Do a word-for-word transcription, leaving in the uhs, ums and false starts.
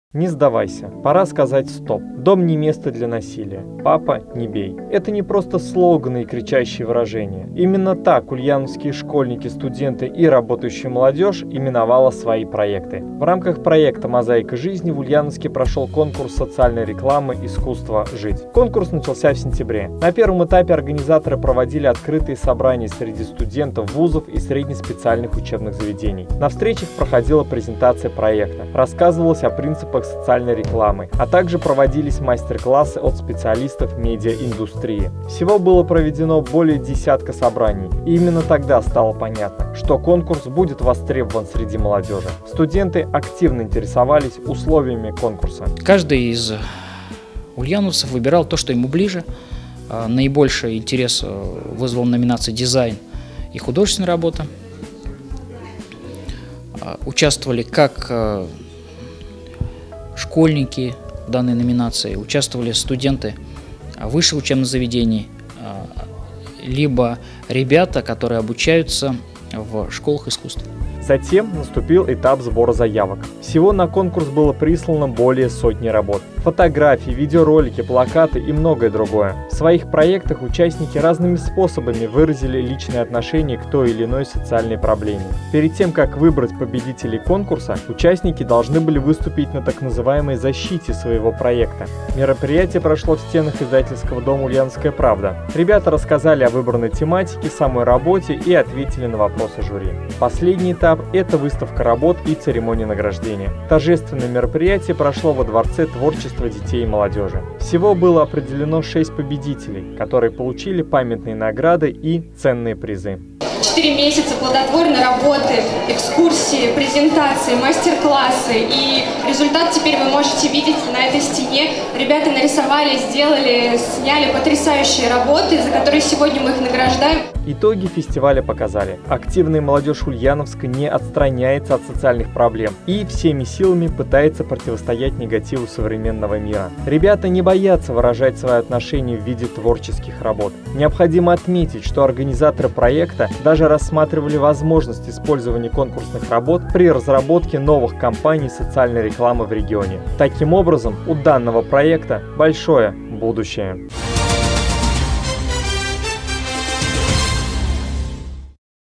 Не сдавайся, пора сказать стоп. Дом не место для насилия. Папа, не бей. Это не просто слоганы и кричащие выражения. Именно так ульяновские школьники, студенты и работающая молодежь именовала свои проекты. В рамках проекта «Мозаика жизни» в Ульяновске прошел конкурс социальной рекламы «Искусство жить». Конкурс начался в сентябре. На первом этапе организаторы проводили открытые собрания среди студентов вузов и среднеспециальных учебных заведений. На встречах проходила презентация проекта, рассказывалось о принципах социальной рекламы, а также проводились мастер-классы от специалистов медиаиндустрии. Всего было проведено более десятка собраний, и именно тогда стало понятно, что конкурс будет востребован среди молодежи. Студенты активно интересовались условиями конкурса. Каждый из ульяновцев выбирал то, что ему ближе. Наибольший интерес вызвал номинация «Дизайн» и «Художественная работа». Участвовали как школьники в данной номинации, участвовали студенты высших учебных заведений, либо ребята, которые обучаются в школах искусств. Затем наступил этап сбора заявок. Всего на конкурс было прислано более сотни работ. Фотографии, видеоролики, плакаты и многое другое. В своих проектах участники разными способами выразили личное отношение к той или иной социальной проблеме. Перед тем, как выбрать победителей конкурса, участники должны были выступить на так называемой защите своего проекта. Мероприятие прошло в стенах издательского дома «Ульяновская правда». Ребята рассказали о выбранной тематике, самой работе и ответили на вопросы жюри. Последний этап – это выставка работ и церемония награждения. Торжественное мероприятие прошло во Дворце творчества детей и молодежи. Всего было определено шесть победителей, которые получили памятные награды и ценные призы. Четыре месяца плодотворной работы, экскурсии, презентации, мастер-классы, и результат теперь вы можете видеть на этой стене. Ребята нарисовали, сделали, сняли потрясающие работы, за которые сегодня мы их награждаем. Итоги фестиваля показали: активная молодежь Ульяновска не отстраняется от социальных проблем и всеми силами пытается противостоять негативу современного мира. Ребята не боятся выражать свое отношение в виде творческих работ. Необходимо отметить, что организаторы проекта даже рассматривали возможность использования конкурсных работ при разработке новых кампаний социальной рекламы в регионе. Таким образом, у данного проекта большое будущее.